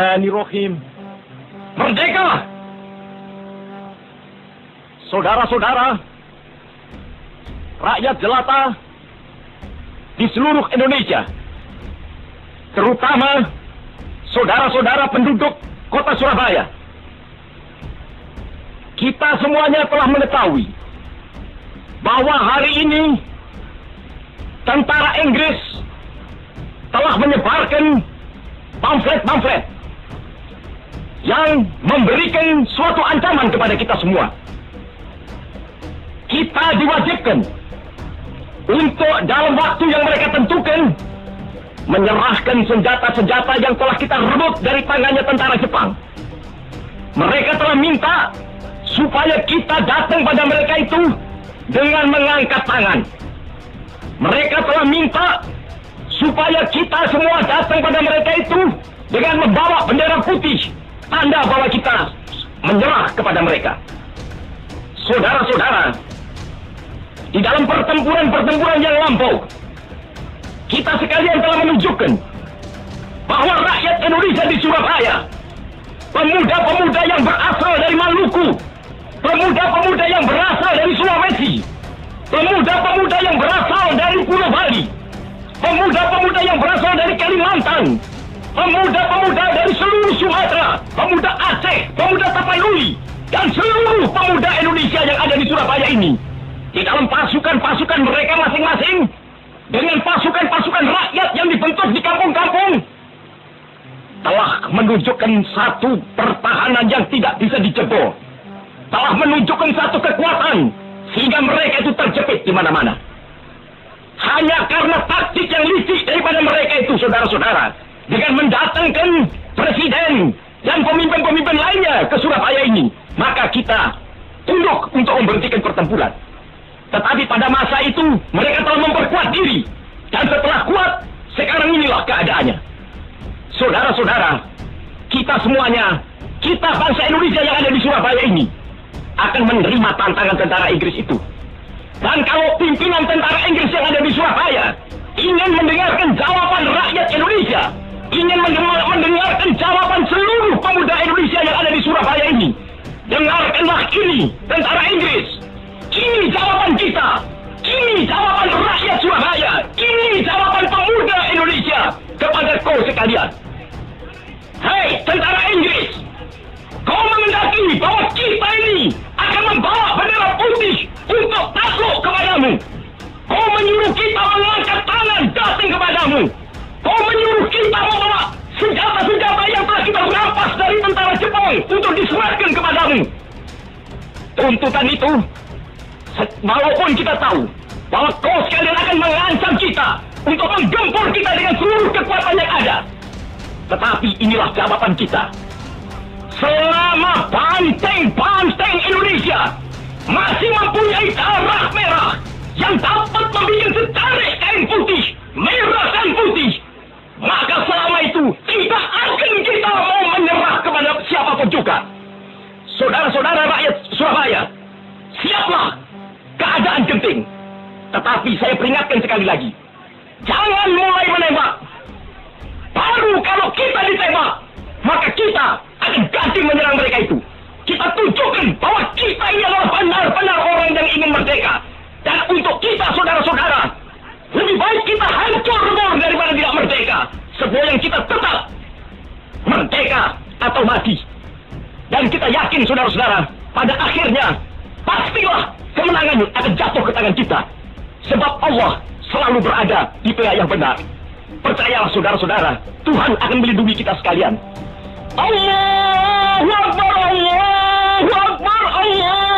Bismillahirrahmanirrahim. Merdeka! Saudara-saudara, rakyat jelata di seluruh Indonesia, terutama saudara-saudara penduduk kota Surabaya, kita semuanya telah mengetahui bahwa hari ini tentara Inggris telah menyebarkan pamflet-pamflet yang memberikan suatu ancaman kepada kita semua. Kita diwajibkan untuk dalam waktu yang mereka tentukan menyerahkan senjata-senjata yang telah kita rebut dari tangannya tentara Jepang. Mereka telah minta supaya kita datang pada mereka itu dengan mengangkat tangan. Mereka telah minta supaya kita semua datang pada mereka itu dengan membawa bendera putih, tanda bahwa kita menyerah kepada mereka. Saudara-saudara, di dalam pertempuran-pertempuran yang lampau, kita sekalian telah menunjukkan bahwa rakyat Indonesia di Surabaya, pemuda-pemuda yang berasal dari Maluku, pemuda-pemuda yang berasal dari Sulawesi, pemuda-pemuda yang berasal dari Pulau Bali, pemuda-pemuda yang berasal dari Kalimantan, pemuda-pemuda dari seluruh Sumatera, pemuda Aceh, pemuda Tapanuli, dan seluruh pemuda Indonesia yang ada di Surabaya ini, di dalam pasukan-pasukan mereka masing-masing, dengan pasukan-pasukan rakyat yang dibentuk di kampung-kampung, telah menunjukkan satu pertahanan yang tidak bisa dijebol, telah menunjukkan satu kekuatan sehingga mereka itu terjepit di mana-mana. Hanya karena taktik yang licik daripada mereka itu, saudara-saudara, dengan mendatangkan presiden dan pemimpin-pemimpin lainnya ke Surabaya ini, maka kita tunduk untuk memberhentikan pertempuran. Tetapi pada masa itu mereka telah memperkuat diri, dan setelah kuat, sekarang inilah keadaannya. Saudara-saudara, kita semuanya, kita bangsa Indonesia yang ada di Surabaya ini, akan menerima tantangan tentara Inggris itu. Dan kalau pimpinan tentara Inggris yang ada di Surabaya ingin mendengarkan jawaban rakyat Indonesia, ingin mendengarkan jawaban seluruh pemuda Indonesia yang ada di Surabaya ini, dengarkanlah ini, tentara Inggris. Ini jawaban kita. Ini jawaban rakyat Surabaya. Ini jawaban pemuda Indonesia kepada kau sekalian. Hei, tentara Inggris, kau menghendaki bahwa kita ini akan membawa bendera putih untuk takluk kepadamu. Kau menyuruh kita mengangkat tangan datang kepadamu. Kau menyuruh kita membawa senjata-senjata yang telah kita rampas dari tentara Jepang untuk diserahkan kepadamu. Tuntutan itu, walaupun kita tahu bahwa kau sekalian akan mengancam kita untuk menggempur kita dengan seluruh kekuatan yang ada, tetapi inilah jawaban kita. Selama banteng-banteng Indonesia masih mempunyai darah merah yang dapat membuat setarik kain putih, merah dan putih, maka selama itu tidak akan kita mau menyerah kepada siapapun juga. Saudara-saudara rakyat Surabaya, siaplah, keadaan genting. Tetapi saya peringatkan sekali lagi, jangan mulai menembak. Baru kalau kita ditembak, maka kita akan ganti menyerang mereka itu. Kita tunjukkan bahwa kita ini adalah benar-benar orang yang ingin merdeka. Dan untuk kita, saudara-saudara, lebih baik kita hancur lebur daripada tidak merdeka. Sebelum yang kita tetap merdeka atau mati. Dan kita yakin, saudara-saudara, pada akhirnya pastilah kemenangan akan jatuh ke tangan kita. Sebab Allah selalu berada di pihak yang benar. Percayalah, saudara-saudara, Tuhan akan melindungi kita sekalian. Allahu Akbar, Allahu Akbar, Allah.